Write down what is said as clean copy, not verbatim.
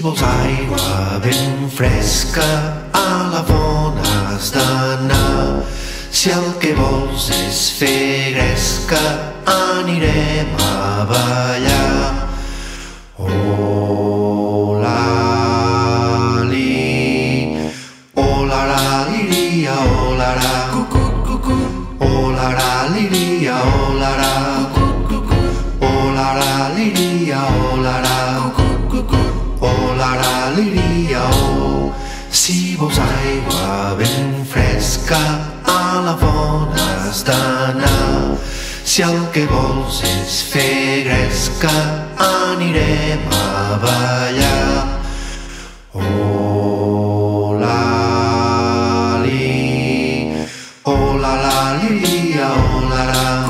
vols aigua ben fresca, a la font has d'anar. Si el que vols és fer gresca, anirem a ballar. Hola, hola, liria, hola, cucu, hola, liria, hola, cucu, hola, liria, hola, cucu, hola, liria, oh. Si vols aigua ben fresca, a la font has d'anar. Si el que vols és fer gresca, anirem a ballar. Hola, liria, hola,